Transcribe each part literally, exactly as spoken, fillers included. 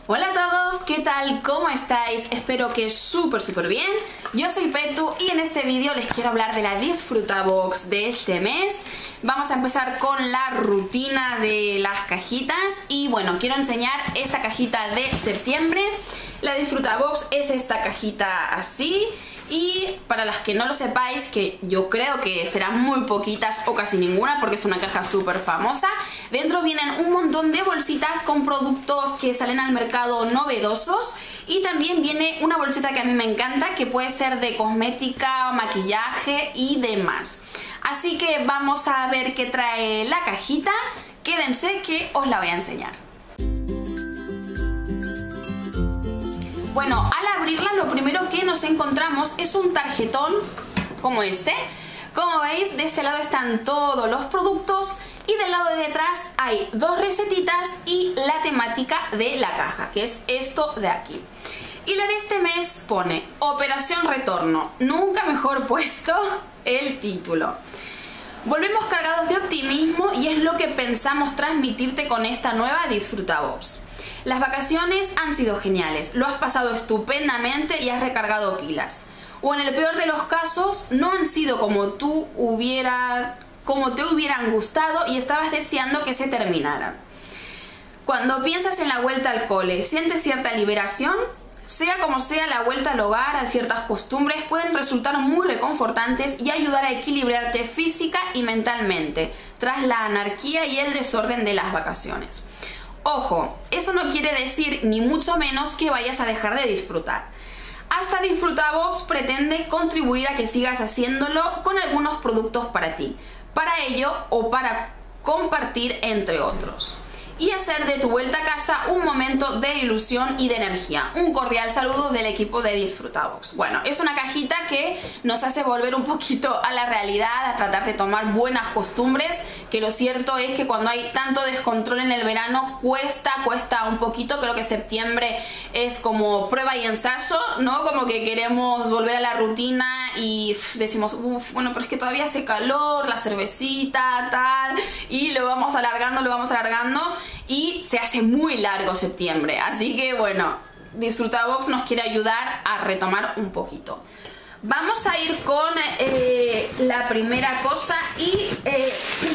Hola a todos, ¿qué tal? ¿Cómo estáis? Espero que súper súper bien. Yo soy Petu y en este vídeo les quiero hablar de la Disfrutabox de este mes. Vamos a empezar con la rutina de las cajitas y bueno, quiero enseñar esta cajita de septiembre. La Disfrutabox es esta cajita así. Y para las que no lo sepáis, que yo creo que serán muy poquitas o casi ninguna porque es una caja súper famosa, dentro vienen un montón de bolsitas con productos que salen al mercado novedosos y también viene una bolsita que a mí me encanta, que puede ser de cosmética, maquillaje y demás. Así que vamos a ver qué trae la cajita. Quédense que os la voy a enseñar. Bueno, al abrirla lo primero que nos encontramos es un tarjetón como este. Como veis, de este lado están todos los productos y del lado de detrás hay dos recetitas y la temática de la caja, que es esto de aquí. Y la de este mes pone Operación Retorno, nunca mejor puesto el título. Volvemos cargados de optimismo y es lo que pensamos transmitirte con esta nueva Disfrutabox. Las vacaciones han sido geniales, lo has pasado estupendamente y has recargado pilas. O en el peor de los casos, no han sido como tú hubiera, como te hubieran gustado y estabas deseando que se terminaran. Cuando piensas en la vuelta al cole, ¿sientes cierta liberación? Sea como sea, la vuelta al hogar, a ciertas costumbres pueden resultar muy reconfortantes y ayudar a equilibrarte física y mentalmente tras la anarquía y el desorden de las vacaciones. Ojo, eso no quiere decir ni mucho menos que vayas a dejar de disfrutar. Hasta Disfrutabox pretende contribuir a que sigas haciéndolo con algunos productos para ti, para ello o para compartir entre otros. Y hacer de tu vuelta a casa un momento de ilusión y de energía. Un cordial saludo del equipo de Disfrutabox. Bueno, es una cajita que nos hace volver un poquito a la realidad, a tratar de tomar buenas costumbres, que lo cierto es que cuando hay tanto descontrol en el verano cuesta, cuesta un poquito. Creo que septiembre es como prueba y ensayo, ¿no? Como que queremos volver a la rutina y uf, decimos, uff, bueno, pero es que todavía hace calor, la cervecita, tal, y lo vamos alargando, lo vamos alargando. Y se hace muy largo septiembre, así que bueno, Disfrutabox nos quiere ayudar a retomar un poquito. Vamos a ir con eh, la primera cosa y eh,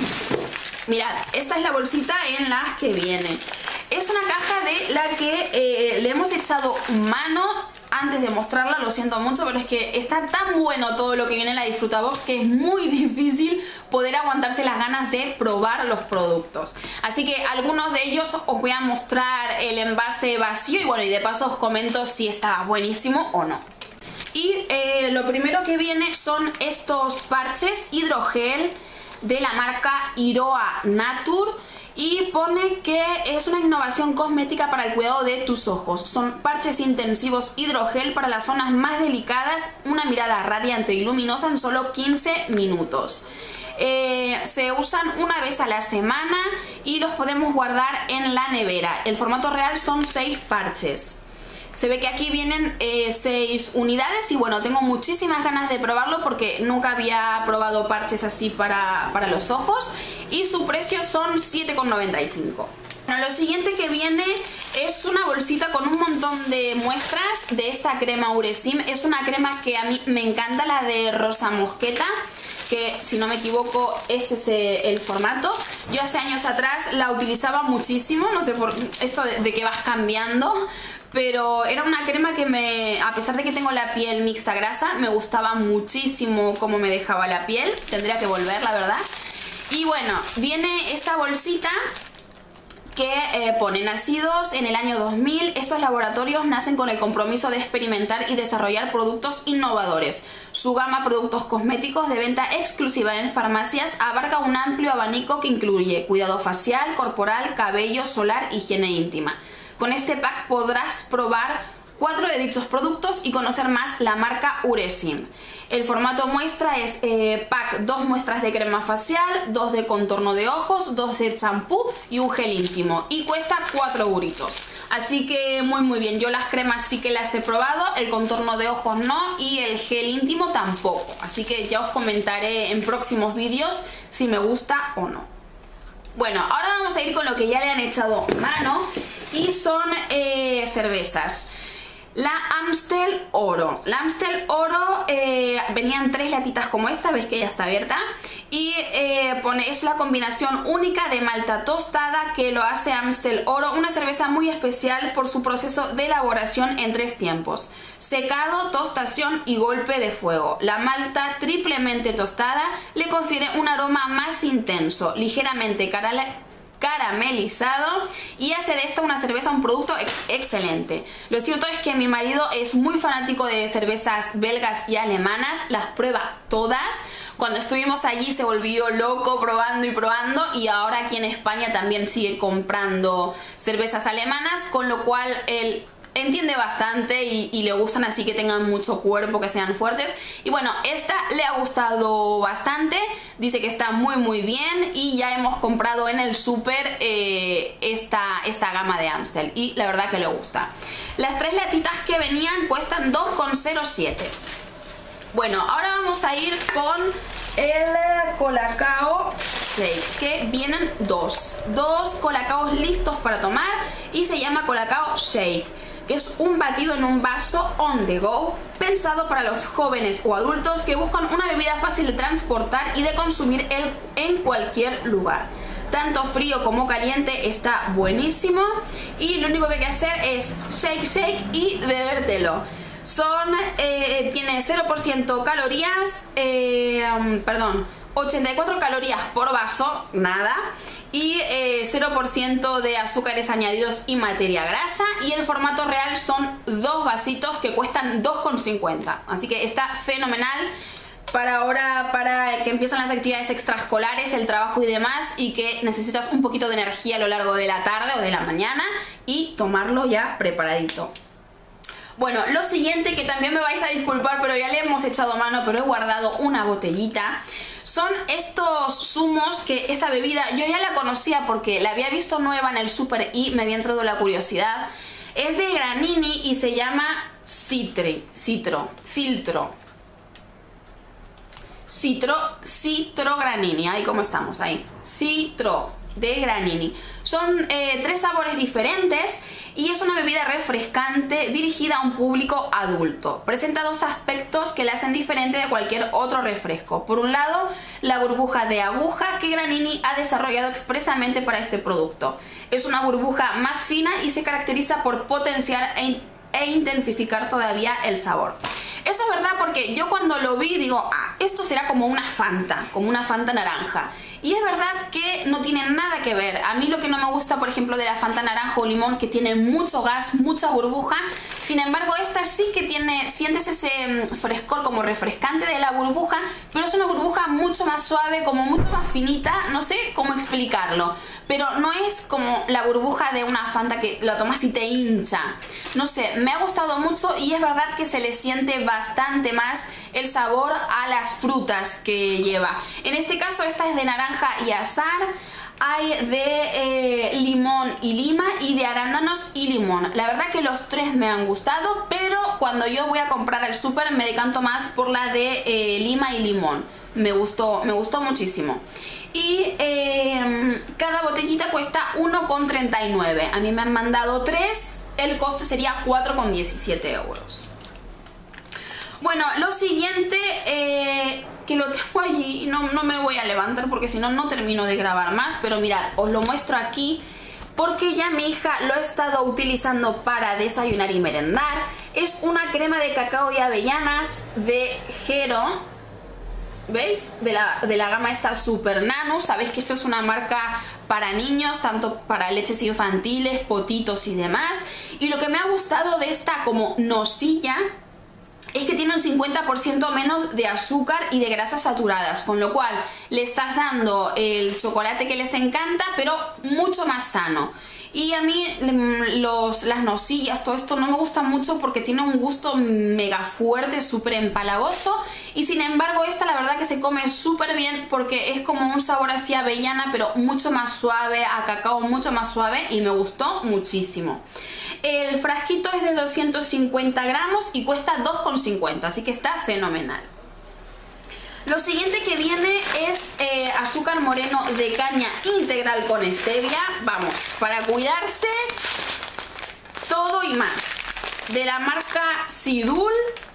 mirad, esta es la bolsita en la que viene. Es una caja de la que eh, le hemos echado mano antes de mostrarla, lo siento mucho, pero es que está tan bueno todo lo que viene en la Disfrutabox que es muy difícil poder aguantarse las ganas de probar los productos. Así que algunos de ellos os voy a mostrar el envase vacío y bueno, y de paso os comento si está buenísimo o no. Y eh, lo primero que viene son estos parches hidrogel de la marca Iroha Nature. Y pone que es una innovación cosmética para el cuidado de tus ojos. Son parches intensivos hidrogel para las zonas más delicadas, una mirada radiante y luminosa en solo quince minutos. Eh, se usan una vez a la semana y los podemos guardar en la nevera. El formato real son seis parches. Se ve que aquí vienen eh, seis unidades y bueno, tengo muchísimas ganas de probarlo porque nunca había probado parches así para, para los ojos y su precio son siete con noventa y cinco. Bueno, lo siguiente que viene es una bolsita con un montón de muestras de esta crema Uresim. Es una crema que a mí me encanta, la de rosa mosqueta, que si no me equivoco este es el formato. Yo hace años atrás la utilizaba muchísimo, no sé por esto de, de que vas cambiando, pero era una crema que me, a pesar de que tengo la piel mixta grasa, me gustaba muchísimo cómo me dejaba la piel. Tendría que volver, la verdad. Y bueno, viene esta bolsita que eh, pone nacidos en el año dos mil. Estos laboratorios nacen con el compromiso de experimentar y desarrollar productos innovadores. Su gama de productos cosméticos de venta exclusiva en farmacias abarca un amplio abanico que incluye cuidado facial, corporal, cabello, solar, higiene íntima. Con este pack podrás probar cuatro de dichos productos y conocer más la marca Uresim. El formato muestra es eh, pack, dos muestras de crema facial, dos de contorno de ojos, dos de champú y un gel íntimo. Y cuesta cuatro euritos. Así que muy muy bien. Yo las cremas sí que las he probado, el contorno de ojos no y el gel íntimo tampoco. Así que ya os comentaré en próximos vídeos si me gusta o no. Bueno, ahora vamos a ir con lo que ya le han echado mano y son eh, cervezas. La Amstel Oro. La Amstel Oro eh, venían tres latitas como esta, ves que ya está abierta. Y eh, pone, es la combinación única de malta tostada que lo hace Amstel Oro. Una cerveza muy especial por su proceso de elaboración en tres tiempos: secado, tostación y golpe de fuego. La malta triplemente tostada le confiere un aroma más intenso, ligeramente caral caramelizado, y hace de esta una cerveza un producto ex excelente. Lo cierto es que mi marido es muy fanático de cervezas belgas y alemanas, las prueba todas. Cuando estuvimos allí se volvió loco probando y probando, y ahora aquí en España también sigue comprando cervezas alemanas, con lo cual él entiende bastante y, y le gustan así que tengan mucho cuerpo, que sean fuertes. Y bueno, esta le ha gustado bastante, dice que está muy muy bien, y ya hemos comprado en el súper eh, esta, esta gama de Amstel y la verdad que le gusta. Las tres latitas que venían cuestan dos con cero siete. Bueno, ahora vamos a ir con el Colacao Shake, que vienen dos dos colacaos listos para tomar, y se llama Colacao Shake, que es un batido en un vaso on the go, pensado para los jóvenes o adultos que buscan una bebida fácil de transportar y de consumir en cualquier lugar. Tanto frío como caliente, está buenísimo, y lo único que hay que hacer es shake, shake y bebértelo. Son, eh, tiene cero por ciento calorías, eh, um, perdón, ochenta y cuatro calorías por vaso, nada, y eh, cero por ciento de azúcares añadidos y materia grasa, y el formato real son dos vasitos que cuestan dos con cincuenta, así que está fenomenal para ahora, para que empiezan las actividades extraescolares, el trabajo y demás, y que necesitas un poquito de energía a lo largo de la tarde o de la mañana, y tomarlo ya preparadito. Bueno, lo siguiente, que también me vais a disculpar, pero ya le hemos echado mano, pero he guardado una botellita. Son estos zumos, que esta bebida yo ya la conocía porque la había visto nueva en el súper y me había entrado la curiosidad. Es de Granini y se llama Citri, Citro, Ciltro. Citro, Citro Granini, ahí como estamos, ahí. Citro de Granini. Son eh, tres sabores diferentes y es una bebida refrescante dirigida a un público adulto. Presenta dos aspectos que la hacen diferente de cualquier otro refresco. Por un lado, la burbuja de aguja que Granini ha desarrollado expresamente para este producto. Es una burbuja más fina y se caracteriza por potenciar e, e intensificar todavía el sabor. Eso es verdad, porque yo cuando lo vi digo, ah, esto será como una Fanta, como una Fanta naranja. Y es verdad que no tiene nada que ver. A mí lo que no me gusta, por ejemplo, de la Fanta naranja o limón, que tiene mucho gas, mucha burbuja. Sin embargo, esta sí que tiene, sientes ese frescor como refrescante de la burbuja, pero es una burbuja mucho más suave, como mucho más finita, no sé cómo explicarlo. Pero no es como la burbuja de una Fanta que lo tomas y te hincha. No sé, me ha gustado mucho y es verdad que se le siente bastante más el sabor a las frutas que lleva. En este caso esta es de naranja y azar, hay de eh, limón y lima y de arándanos y limón. La verdad que los tres me han gustado, pero cuando yo voy a comprar al súper me decanto más por la de eh, lima y limón. Me gustó, me gustó muchísimo. Y eh, cada botellita cuesta uno con treinta y nueve. A mí me han mandado tres, el coste sería cuatro con diecisiete euros. Bueno, lo siguiente, eh, que lo tengo allí y no, no me voy a levantar porque si no, no termino de grabar más. Pero mirad, os lo muestro aquí porque ya mi hija lo ha estado utilizando para desayunar y merendar. Es una crema de cacao y avellanas de Jero. ¿Veis? De la, de la gama esta Super Nano. Sabéis que esto es una marca para niños, tanto para leches infantiles, potitos y demás. Y lo que me ha gustado de esta como nosilla es que tiene un cincuenta por ciento menos de azúcar y de grasas saturadas, con lo cual le estás dando el chocolate que les encanta, pero mucho más sano. Y a mí los, las nosillas, todo esto no me gusta mucho porque tiene un gusto mega fuerte, súper empalagoso. Y sin embargo esta la verdad que se come súper bien porque es como un sabor así a avellana, pero mucho más suave, a cacao mucho más suave, y me gustó muchísimo. El frasquito es de doscientos cincuenta gramos y cuesta dos con cincuenta, así que está fenomenal. Lo siguiente que viene es eh, azúcar moreno de caña integral con stevia. Vamos, para cuidarse producto y más de la marca Sidul.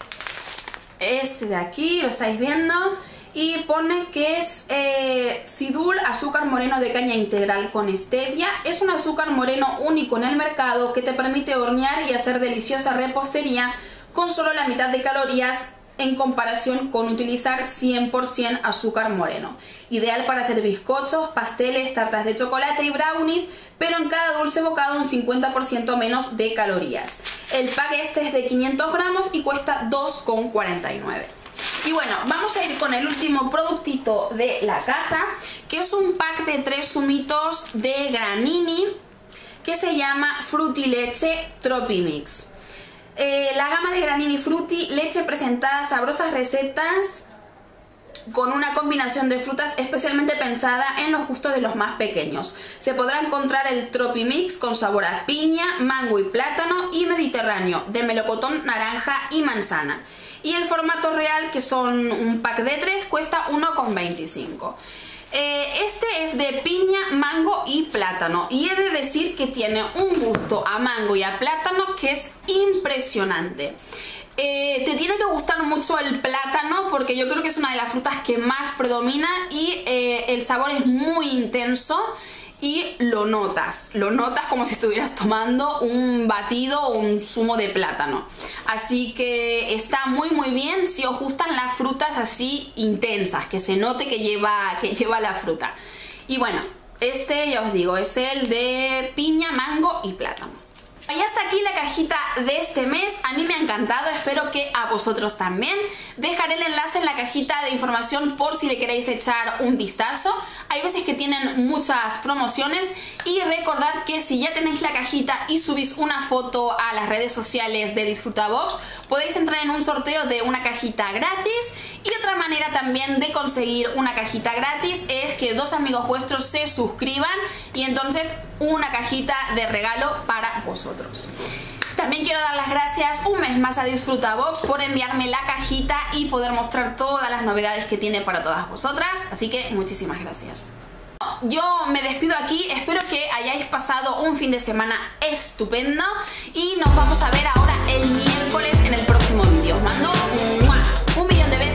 Este de aquí, lo estáis viendo. Y pone que es eh, Sidul azúcar moreno de caña integral con stevia. Es un azúcar moreno único en el mercado que te permite hornear y hacer deliciosa repostería con solo la mitad de calorías en comparación con utilizar cien por cien azúcar moreno. Ideal para hacer bizcochos, pasteles, tartas de chocolate y brownies, pero en cada dulce bocado un cincuenta por ciento menos de calorías. El pack este es de quinientos gramos y cuesta dos con cuarenta y nueve. Y bueno, vamos a ir con el último productito de la caja, que es un pack de tres zumitos de Granini, que se llama Frutti Leche Tropimix. Eh, la gama de Granini Frutti Leche presenta sabrosas recetas con una combinación de frutas especialmente pensada en los gustos de los más pequeños. Se podrá encontrar el Tropimix con sabor a piña, mango y plátano, y mediterráneo de melocotón, naranja y manzana. Y el formato real, que son un pack de tres, cuesta uno con veinticinco. Eh, este es de piña, mango y plátano, y he de decir que tiene un gusto a mango y a plátano que es impresionante. Eh, te tiene que gustar mucho el plátano porque yo creo que es una de las frutas que más predomina, y eh, el sabor es muy intenso y lo notas, lo notas como si estuvieras tomando un batido o un zumo de plátano. Así que está muy muy bien si os gustan las frutas así intensas, que se note que lleva, que lleva la fruta. Y bueno, este ya os digo, es el de piña, mango y plátano. Y hasta aquí la cajita de este mes. A mí me ha encantado, espero que a vosotros también. Dejaré el enlace en la cajita de información por si le queréis echar un vistazo. Hay veces que tienen muchas promociones, y recordad que si ya tenéis la cajita y subís una foto a las redes sociales de Disfrutabox, podéis entrar en un sorteo de una cajita gratis. Y otra manera también de conseguir una cajita gratis es que dos amigos vuestros se suscriban, y entonces una cajita de regalo para vosotros. También quiero dar las gracias un mes más a Disfrutabox por enviarme la cajita y poder mostrar todas las novedades que tiene para todas vosotras, así que muchísimas gracias. Yo me despido aquí, espero que hayáis pasado un fin de semana estupendo y nos vamos a ver ahora el miércoles en el próximo vídeo. Os mando un millón de besos.